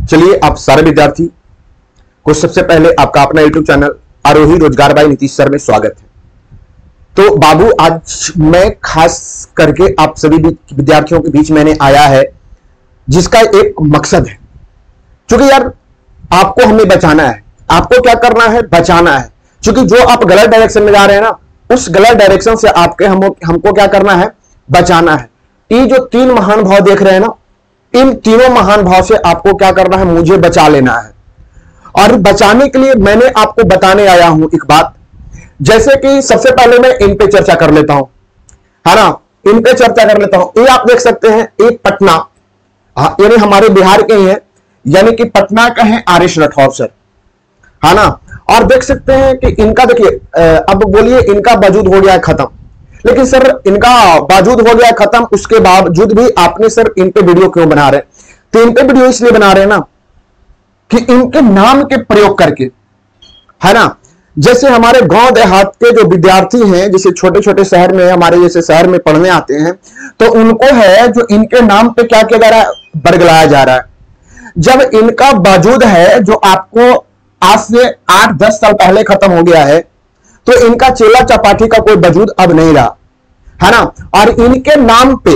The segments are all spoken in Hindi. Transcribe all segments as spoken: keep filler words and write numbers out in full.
चलिए, आप सारे विद्यार्थी को सबसे पहले आपका अपना यूट्यूब चैनल आरोही रोजगार बाय नीतीश सर में स्वागत है। तो बाबू, आज मैं खास करके आप सभी विद्यार्थियों के बीच मैंने आया है जिसका एक मकसद है, क्योंकि यार आपको हमें बचाना है। आपको क्या करना है? बचाना है। क्योंकि जो आप गलत डायरेक्शन में जा रहे हैं ना, उस गलत डायरेक्शन से आपके हम हमको क्या करना है? बचाना है। ये जो तीन महान भाव देख रहे हैं ना, इन तीनों महान भाव से आपको क्या करना है? मुझे बचा लेना है। और बचाने के लिए मैंने आपको बताने आया हूं एक बात, जैसे कि सबसे पहले मैं इन पे चर्चा कर लेता हूं, है ना। इन पे चर्चा कर लेता हूं। ये आप देख सकते हैं, एक पटना, यानी हमारे बिहार के ही है, यानी कि पटना का है आर एस राठौर सर, है ना। और देख सकते हैं कि इनका देखिए, अब बोलिए इनका वजूद हो गया खत्म, लेकिन सर इनका वजूद हो गया खत्म, उसके बावजूद भी आपने सर इन पे वीडियो क्यों बना रहे हैं? तो इन पे वीडियो इसलिए बना रहे हैं ना कि इनके नाम के प्रयोग करके, है ना। जैसे हमारे गांव देहात के जो विद्यार्थी हैं, जैसे छोटे छोटे शहर में, हमारे जैसे शहर में पढ़ने आते हैं, तो उनको है जो इनके नाम पे क्या किया जा रहा है? बरगलाया जा रहा है। जब इनका वजूद है जो आपको आज से आठ दस साल पहले खत्म हो गया है, तो इनका चेला चपाटी का कोई वजूद अब नहीं रहा, है ना। और इनके नाम पे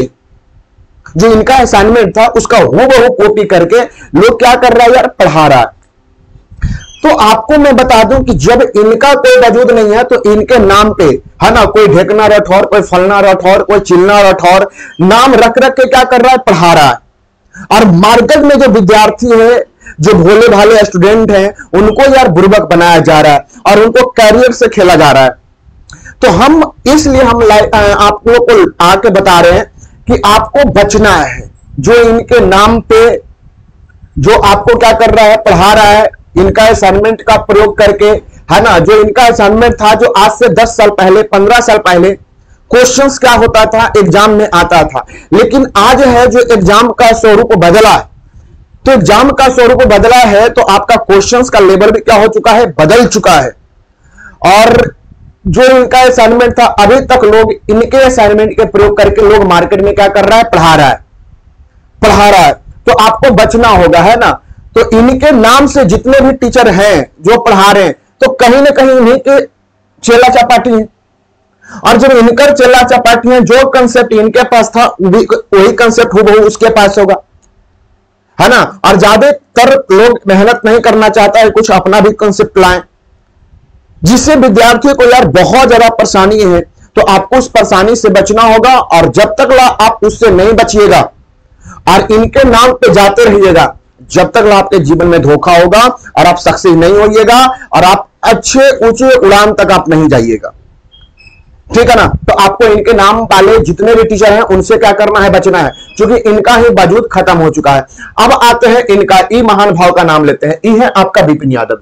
जो इनका असाइनमेंट था उसका हूबहू कॉपी करके लोग क्या कर रहा है यार? पढ़ा रहा है। तो आपको मैं बता दूं कि जब इनका कोई वजूद नहीं है तो इनके नाम पे, है ना, कोई ढेकना राठौर, कोई फलना राठौर, कोई चिलना राठौर नाम रख रख के क्या कर रहा है? पढ़ा रहा है। और मार्केट में जो विद्यार्थी है, जो भोले भाले स्टूडेंट हैं, उनको यार बुर्बक बनाया जा रहा है और उनको कैरियर से खेला जा रहा है। तो हम इसलिए हम आप लोगों को आके बता रहे हैं कि आपको बचना है। जो इनके नाम पे जो आपको क्या कर रहा है? पढ़ा रहा है, इनका असाइनमेंट का प्रयोग करके, है ना। जो इनका असाइनमेंट था जो आज से दस साल पहले, पंद्रह साल पहले क्वेश्चंस क्या होता था? एग्जाम में आता था, लेकिन आज है जो एग्जाम का स्वरूप बदला है। तो एग्जाम का स्वरूप बदला है तो आपका क्वेश्चंस का लेवल भी क्या हो चुका है? बदल चुका है। और जो इनका असाइनमेंट था, अभी तक लोग इनके असाइनमेंट के प्रयोग करके लोग मार्केट में क्या कर रहा है? पढ़ा रहा है, पढ़ा रहा है। तो आपको बचना होगा, है ना। तो इनके नाम से जितने भी टीचर हैं जो पढ़ा रहे हैं, तो कहीं ना कहीं इन्हीं के चेला चपाटी है। और जब इनकर चेला चपाटी है, जो कंसेप्ट इनके पास था वही कंसेप्ट हूबहू उसके पास होगा, है ना। और ज्यादातर लोग मेहनत नहीं करना चाहता है, कुछ अपना भी कंसेप्ट लाएं, जिससे विद्यार्थियों को यार बहुत ज्यादा परेशानी है। तो आपको उस परेशानी से बचना होगा, और जब तक आप उससे नहीं बचिएगा और इनके नाम पे जाते रहिएगा, जब तक आपके जीवन में धोखा होगा और आप सक्सेस नहीं होइएगा और आप अच्छे ऊंचे उड़ान तक आप नहीं जाइएगा, ठीक है ना। तो आपको इनके नाम वाले जितने भी टीचर हैं उनसे क्या करना है? बचना है, क्योंकि इनका ही वजूद खत्म हो चुका है। अब आते हैं इनका ई महान भाव का नाम लेते हैं। ई है आपका विपिन यादव,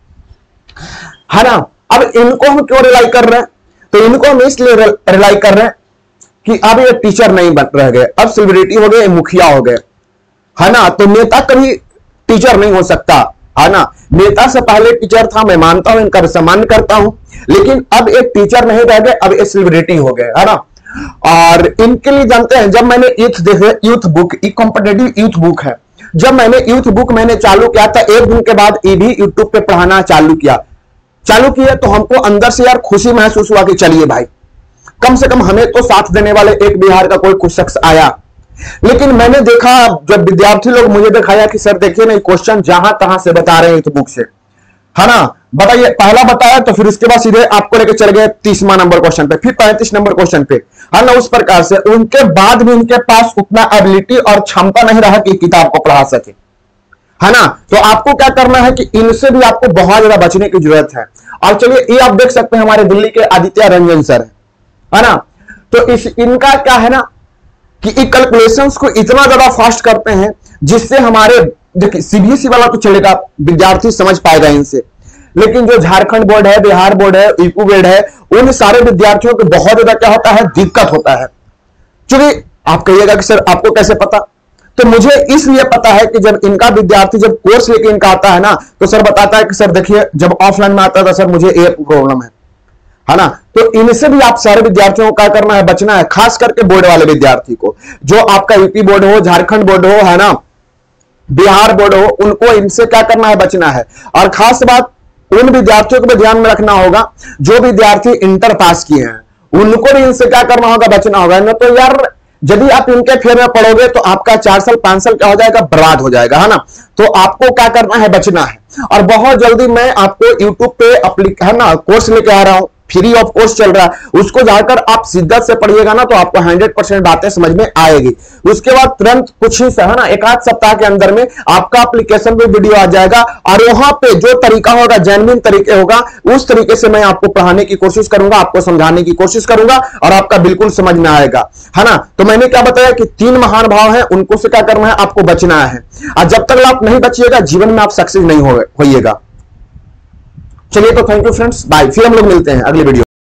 है ना। अब इनको हम क्यों रिलाई कर रहे हैं? तो इनको हम इसलिए रिलाई कर रहे हैं कि अब ये टीचर नहीं बन रह गए, अब सेलिब्रिटी हो गए, मुखिया हो गए, है ना। तो नेता कभी टीचर नहीं हो सकता, है ना। नेता से पहले टीचर था, मैं मानता हूं, इनका सम्मान करता हूं, लेकिन अब एक टीचर नहीं रह गए, अब एक सेलिब्रिटी हो गए, है ना। और इनके लिए जानते हैं, जब मैंने यूथ देखे, यूथ बुक, ई कॉम्पिटिटिव यूथ बुक है, जब मैंने यूथ बुक मैंने चालू किया था, एक दिन के बाद ये भी यूट्यूब पे पढ़ाना चालू किया चालू किया तो हमको अंदर से यार खुशी महसूस हुआ कि चलिए भाई, कम से कम हमें तो साथ देने वाले एक बिहार का कोई कुछ शख्स आया। लेकिन मैंने देखा, जब विद्यार्थी लोग मुझे दिखाया कि सर देखिए ना, क्वेश्चन जहां तहां से बता रहे हैं यूथ बुक से, है ना। बताइए, पहला बताया तो फिर उसके बाद सीधे आपको लेकर चले गए तीसवां नंबर क्वेश्चन पे, फिर पैंतीस नंबर क्वेश्चन पे, है ना। उस प्रकार से उनके बाद भी उनके पास उतना एबिलिटी और क्षमता नहीं रहा कि किताब को पढ़ा सके, है ना। तो आपको क्या करना है कि इनसे भी आपको बहुत ज्यादा बचने की जरूरत है। और चलिए, ये आप देख सकते हैं हमारे दिल्ली के आदित्य रंजन सर, है ना। तो इस इनका क्या है ना कि कैलकुलेशंस को इतना ज्यादा फास्ट करते हैं जिससे हमारे, देखिए सीबीएसई वाला तो चलेगा, विद्यार्थी समझ पाएगा इनसे, लेकिन जो झारखंड बोर्ड है, बिहार बोर्ड है, यूपी बोर्ड है, उन सारे विद्यार्थियों को बहुत ज्यादा क्या होता है? दिक्कत होता है। चलिए, आप कहिएगा कि सर आपको कैसे पता? तो मुझे इसलिए पता है कि जब इनका विद्यार्थी जब कोर्स लेके इनका आता है ना, तो सर बताता है कि सर देखिए, जब ऑफलाइन में आता था सर मुझे ये प्रॉब्लम है, है ना। तो इनसे भी आप सारे विद्यार्थियों को क्या करना है? बचना है, खास करके बोर्ड वाले विद्यार्थी को, जो आपका यूपी बोर्ड हो, झारखंड बोर्ड हो, है ना, बिहार बोर्ड हो, उनको इनसे क्या करना है, बचना है। और खास बात उन विद्यार्थियों को भी ध्यान में रखना होगा जो विद्यार्थी इंटर पास किए हैं, उनको भी इनसे क्या करना होगा, बचना होगा। न तो यार यदि आप इनके फेर में पढ़ोगे तो आपका चार साल पांच साल क्या हो जाएगा, बर्बाद हो जाएगा, है ना। तो आपको क्या करना है, बचना है। और बहुत जल्दी मैं आपको यूट्यूब पे है ना कोर्स लेके आ रहा हूं, फ्री ऑफ कोर्स चल रहा है, उसको जाकर आप शिद्दत से पढ़िएगा ना तो आपको हंड्रेड परसेंट बातें समझ में आएगी। उसके बाद तुरंत कुछ ही है ना एक आध सप्ताह के अंदर में आपका एप्लीकेशन पे वीडियो आ जाएगा, और वहां पे जो तरीका होगा, जेन्युइन तरीके होगा, उस तरीके से मैं आपको पढ़ाने की कोशिश करूंगा, आपको समझाने की कोशिश करूंगा, और आपका बिल्कुल समझ में आएगा, है ना। तो मैंने क्या बताया कि तीन महान भाव है, उनको से क्या करना है, आपको बचना है। और जब तक आप नहीं बचिएगा जीवन में आप सक्सेस नहीं होइएगा। चलिए तो थैंक यू फ्रेंड्स, बाय। फिर हम लोग मिलते हैं अगले वीडियो।